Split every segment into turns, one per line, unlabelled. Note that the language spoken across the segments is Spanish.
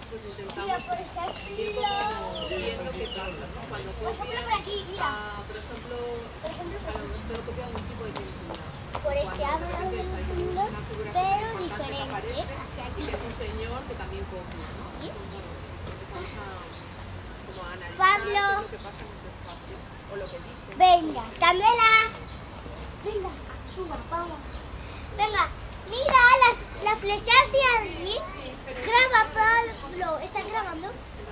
pues intentamos ir como viendo qué pasa, ¿no? Cuando copian, por ejemplo, solo copian un tipo de pintura.
Por este habla de un mundo, pero diferente.
Y que es un señor que también copia, ¿no?
Sí.
Vamos a como a analizar
Pablo.
lo que pasa en ese espacio o lo que dice.
Venga, Candela. Venga, vamos. Venga, mira la flecha de allí. Graba, Pablo. ¿Estás grabando?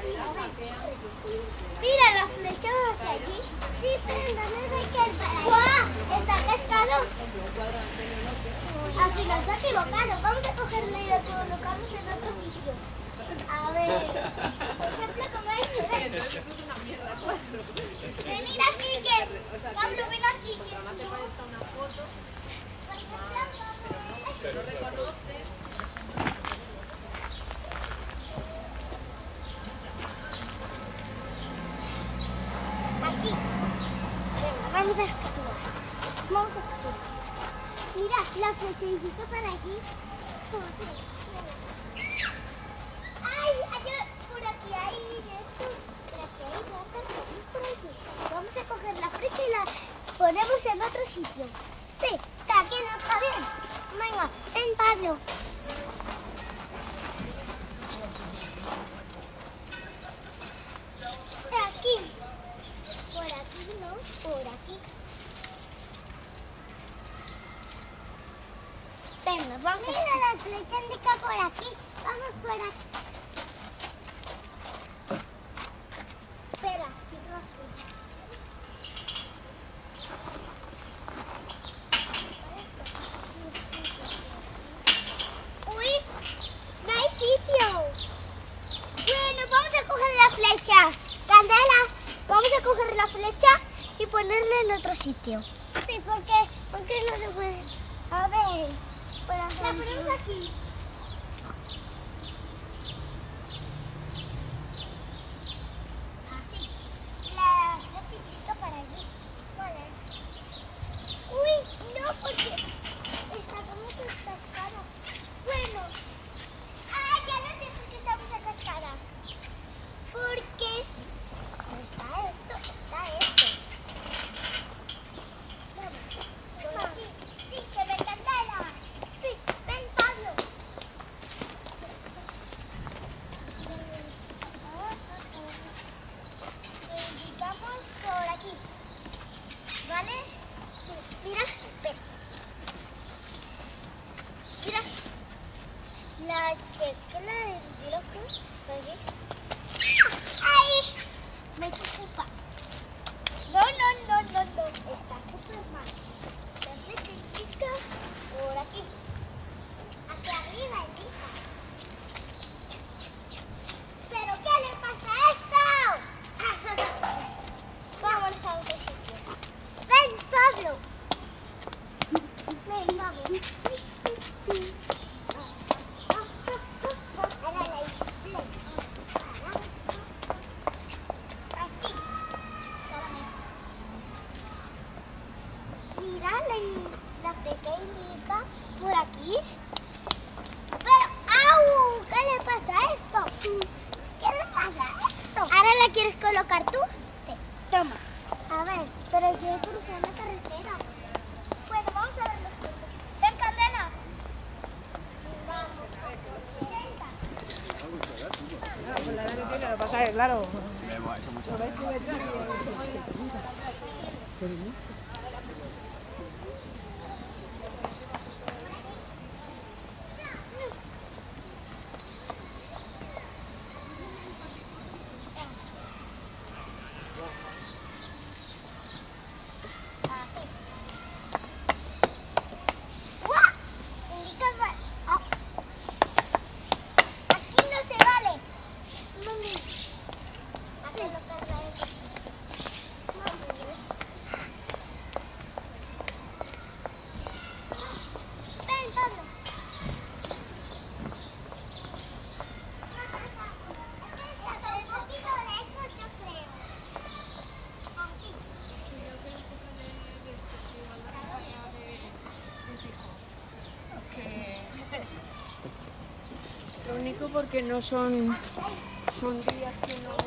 Mira la flecha hacia allí. Sí, pero no hay que ir para allá. ¡Guau! Está cascado. Al final se ha equivocado. Vamos a cogerle y lo colocamos en otro sitio. A ver. Por ejemplo, como este. Ven, mira aquí que. Pablo, ven aquí. Que
Además te parezca una foto, pero no reconoce.
aquí. Venga, vamos a actuar. Vamos a actuar. Mira, la flechecita para aquí. ¡Ay! Por aquí hay estos. Por aquí. Vamos a coger la flecha y la ponemos en otro sitio. Sí, está aquí, no está bien. Venga, ven, Pablo. Aquí. Por aquí, no, por aquí. Venga, vamos a... Mira, la flecha indica por aquí. Vamos por aquí. Espera, uy, no hay sitio. Bueno, vamos a coger la flecha. Candela, vamos a coger la flecha y ponerla en otro sitio. Sí, porque no se puede. A ver, la ponemos aquí. Así. La flechita para allí. Vale. Uy, no, porque está como que cascada. Bueno. Ah, ya lo sé por qué estamos a cascadas. Porque está esto. Vamos. Por aquí. Sí, que me Candela. Sí, ven, Pablo. Lo indicamos por aquí. ¿Vale? Mira, espera. Mira. La chequela de locos. ¡Ay! Me preocupa. No. Está súper mal. La flechita por aquí. Hacia arriba, indica. ¿Pero qué le pasa a esto? Vámonos a otro sitio. Ven, Pablo. Ven, vamos. Mira la pequeñita por aquí. Pero, ¡au! ¿Qué le pasa a esto? ¿Qué le pasa a esto? ¿Ahora la quieres colocar tú? Sí. Toma. A ver, pero yo he cruzado la carretera. Bueno, vamos a ver los puntos. ¡Ven, Candela!
Pues la edad que tiene, lo pasa es claro.
Así. ¡Guau! Indica... Oh. Aquí no se vale. Mami. Aquí lo carga esto. Mami.
Lo único porque no son días que no...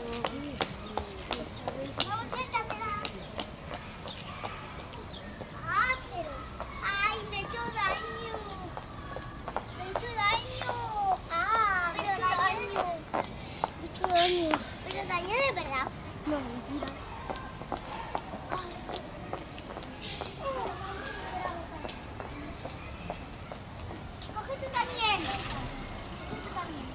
¡Ay, me he hecho daño! ¡Me he hecho daño! ¡Ah! Me he hecho daño. Me he hecho daño. ¿Pero daño de verdad? No, mentira. Coge tú también. Coge tú también.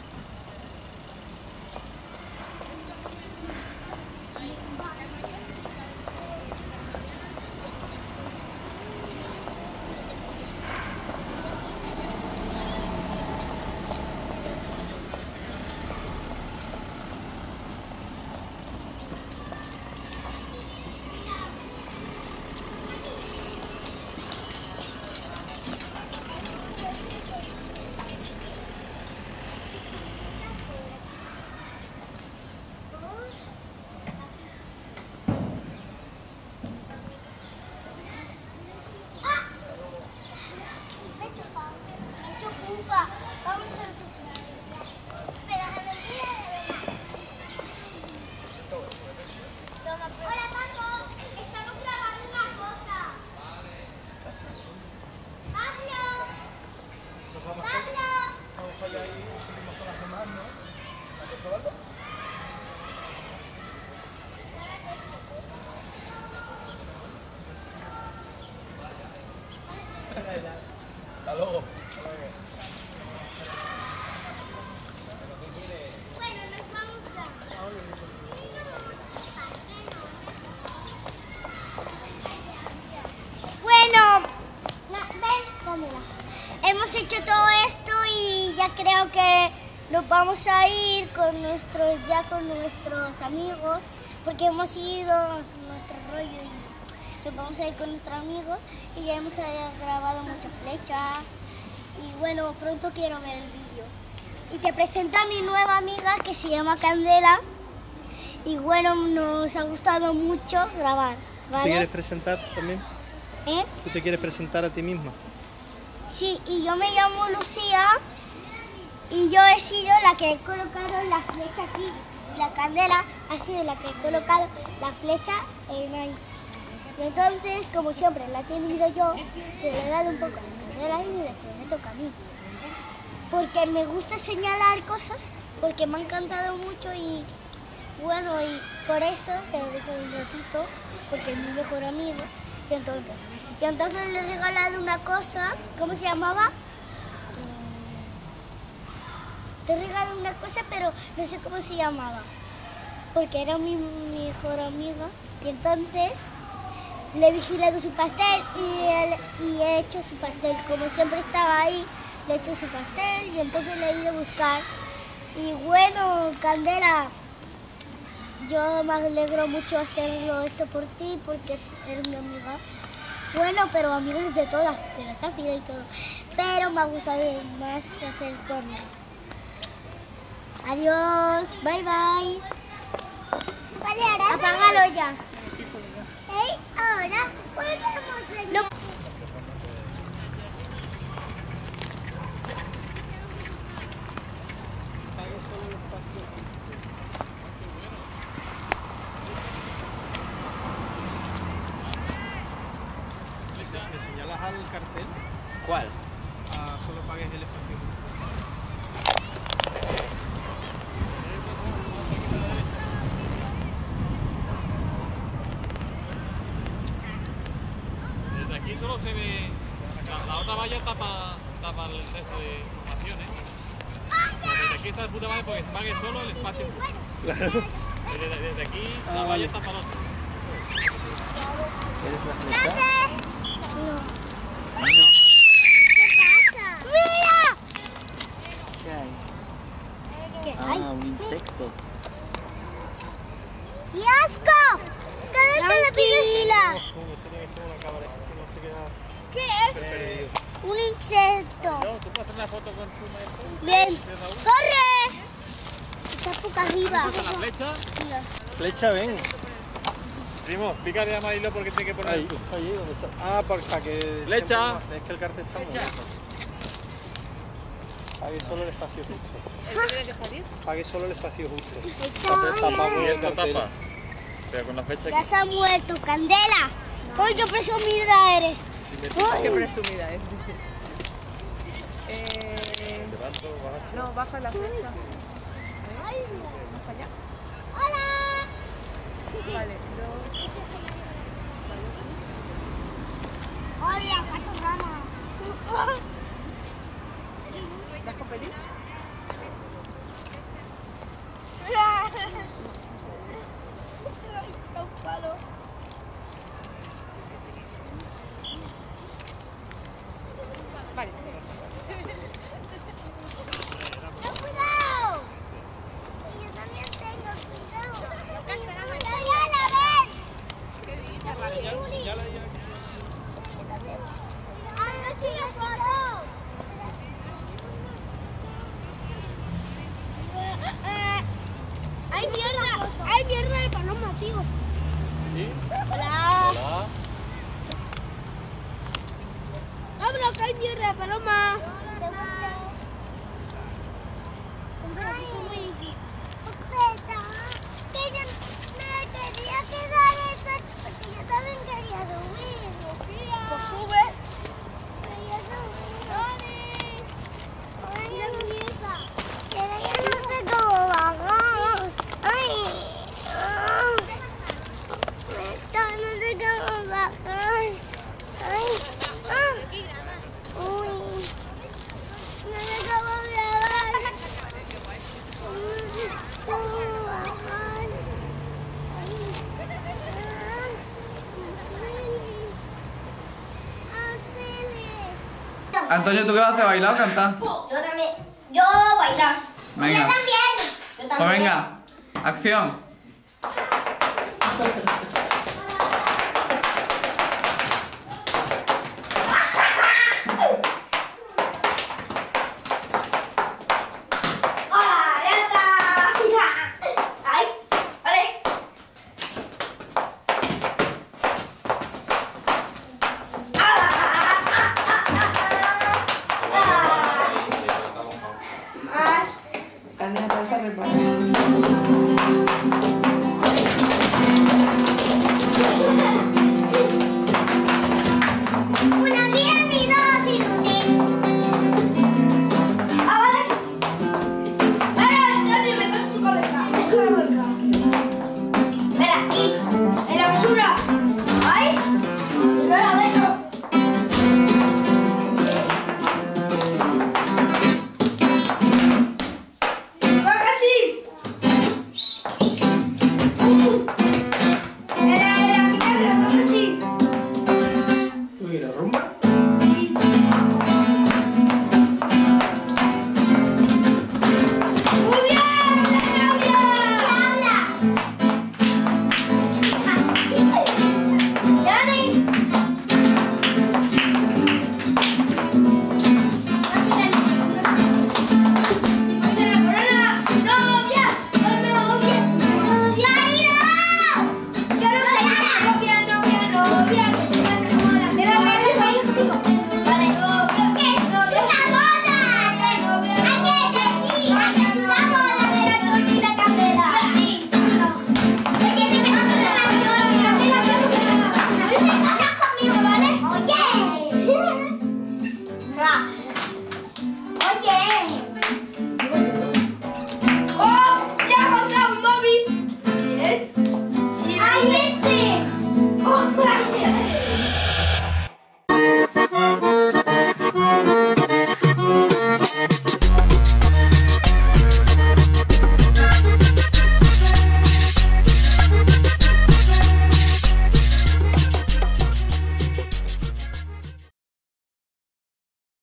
Me he hecho pupa. Vamos a ver qué se hace. Espera, me mentira de verdad. Toma, hola, Paco. Estamos grabando una cosa. ¡Pablo! ¡Pablo!
Vamos para allá y seguimos con las demás, ¿no? ¿Has probado? Hasta luego.
Bueno, nos vamos ya. Bueno, ven, dámela. Hemos hecho todo esto y ya creo que nos vamos a ir con nuestros amigos, porque hemos ido nuestro rollo y nos vamos a ir con nuestros amigos y ya hemos grabado muchas flechas y bueno, pronto quiero ver el vídeo. Y te presento a mi nueva amiga que se llama Candela y bueno, nos ha gustado mucho grabar,
¿Te
¿vale?
quieres presentar también?
¿Eh?
¿Tú te quieres presentar a ti misma?
Sí, y yo me llamo Lucía y yo he sido la que he colocado la flecha aquí. La Candela ha sido la que he colocado la flecha en ahí. Y entonces, como siempre, la he tenido yo, se le he dado un poco a Candela y después me toca a mí. Porque me gusta señalar cosas, porque me ha encantado mucho y bueno, y por eso se lo dejo un ratito, porque es mi mejor amigo. Y entonces le he regalado una cosa, ¿cómo se llamaba? Te he regalado una cosa, pero no sé cómo se llamaba, porque era mi mejor amiga. Y entonces le he vigilado su pastel y he hecho su pastel. Como siempre estaba ahí, le he hecho su pastel y entonces le he ido a buscar. Y bueno, Candela, yo me alegro mucho hacerlo esto por ti porque eres mi amiga. Bueno, pero amigas de todas, de la Zafira y todo. Pero me ha gustado más hacer con ella. Adiós, bye bye. Vale, ahora apágalo ya. ¿Eh? Ahora podemos
¿Le señalas al cartel?
¿Cuál?
Solo pagues el espacio.
Desde aquí solo se ve... La otra valla tapa el resto de informaciones. Desde aquí está de puta madre porque pague solo el espacio. Desde aquí la valla tapa el otro.
¿Eres la flecha?
No.
No.
¿Qué pasa? ¡Mira!
¿Qué hay?
¿Qué hay?
Un insecto.
¡Qué asco! ¡Tranquila!
Tiene que ser una cámara, si no se queda
¿Qué es?
perdido.
Un insecto.
No, ¿tú puedes hacer una foto con tu maestro?
Bien. ¡Corre! Está poco arriba.
¿Usa la flecha?
Mira.
Flecha, ven.
Primo, pícale a Marilo porque tiene que poner
Ahí,
tú.
ahí, ¿dónde está? Ah, para que...
Flecha.
Es que el cartel está muy
Flecha.
lejos. Pague solo el espacio justo.
¿El que tiene que salir?
Pague solo el espacio justo.
Y esto tapa. Pero con la fecha
Ya se ha muerto, Candela. ¡Uy, qué presumida eres!
Qué presumida es.
levanto, bajo.
No, baja la fecha. ¿Baja ya?
¡Hola!
Vale, 2.
¡Hola, Pacho Rama!
¿Vas con feliz? Vale,
¡Cuidado! Yo también tengo cuidado. ¡Ya la ven! ¡Ay, no sigue foto! ¡Ay, mierda! ¡Ay, mierda de paloma, tío!
¿Sí?
¡Hola!
Hola.
¡Habla, que hay mierda de paloma! ¡Ay! Espera, que yo me quería quedar esta, porque yo también quería subir, decía. Pues sube. Quería subir. ¡Ay, muñeca! Que ya no sé cómo bajar. ¡Ay! No sé cómo bajar. ¡Ay! Uy, no sé cómo grabar. ¿Cómo bajar?
Antonio, ¿tú qué vas a hacer? ¿Bailar o cantar?
Yo también. Yo bailar.
Venga.
Yo también.
Pues venga, acción.
Candela, te vas a reparar.